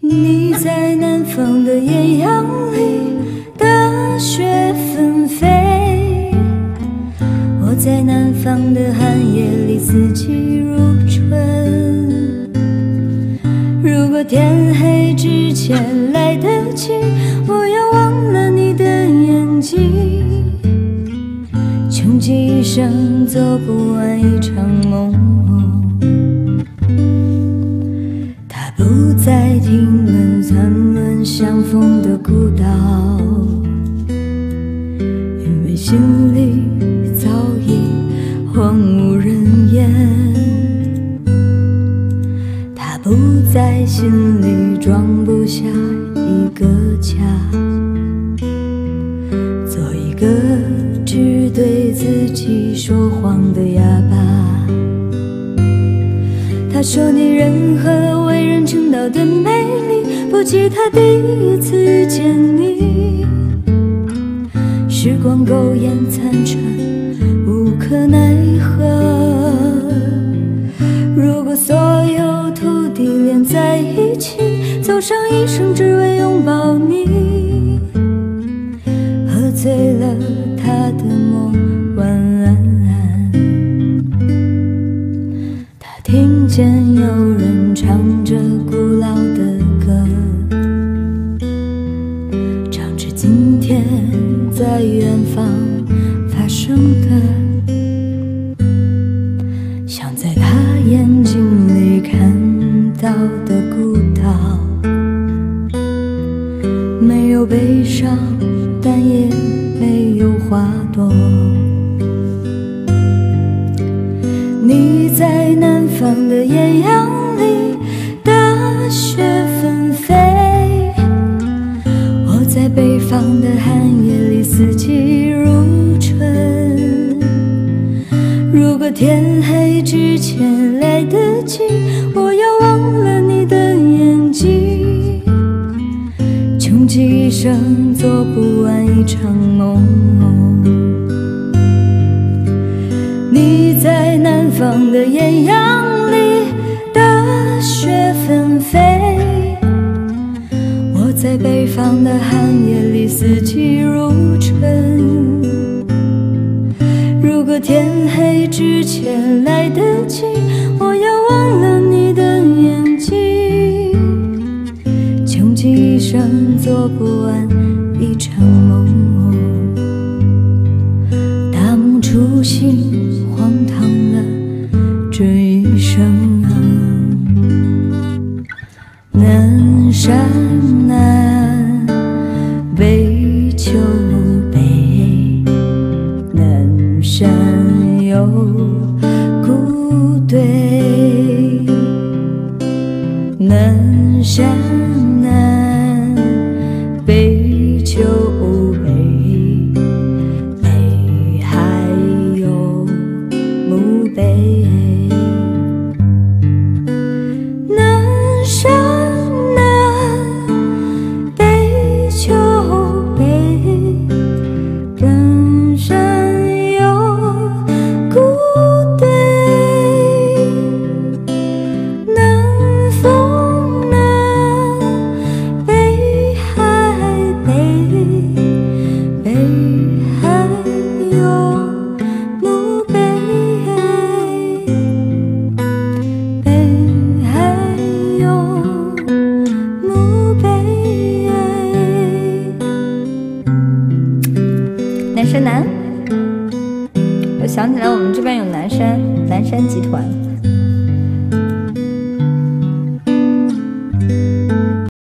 你在南方的艳阳里，大雪纷飞；我在南方的寒夜里，四季如春。如果天黑之前来得及，我要忘了你的眼睛，穷极一生做不完一场梦。他不再听闻残轮相逢的孤岛，因为心里早已荒无人烟。他不在心里装不下一个家，做一个只对自己说谎的哑巴。他说你任何为人称道的美丽，不及他第一次遇见你。时光苟延残喘，无可奈何。如果所有土地连在一起，走上一生只为拥抱你，喝醉了他的梦，晚安。他听见有人唱着古老的歌，唱着今天在远方发生的，像在他眼睛里看到的孤岛，没有悲伤，但也没有花朵。你在南方的艳阳里，大雪纷飞；我在北方的寒夜里，四季如春。如果天黑之前来得及，我要忘了你的眼睛，穷极一生做不完一场梦。你在南方的艳阳里，大雪纷飞；我在北方的寒夜里，四季如春。如果天黑之前来得及，我要忘了你的眼睛，穷极一生做不完一场梦。大梦初醒，荒唐了这一生。南山南，北秋北，南山有古堆。南山南，北秋北，北还有墓碑。南山南，北秋北，南山有古堆。南风南，北海北，北还有墓碑，北还有墓碑。南山南，我想起来我们这边有南山集团。